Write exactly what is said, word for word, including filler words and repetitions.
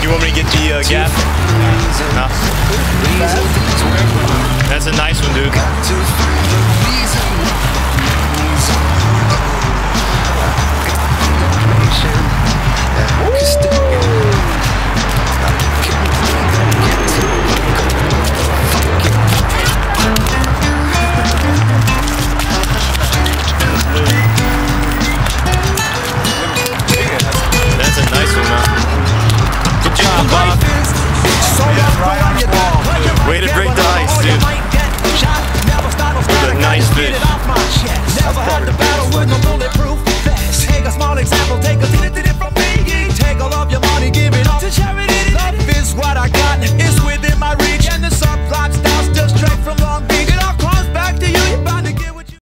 You want me to get the uh, gap? No. That's a nice one, dude. That's a nice one, man. Good job, Bob. Way to break the ice, dude. That's a nice fish. Never had the battle with no bulletproof vest. Take a small example, take a little bit from me. Take all of your money, give it up to charity. Love is what I got, it's within my reach, and the subplots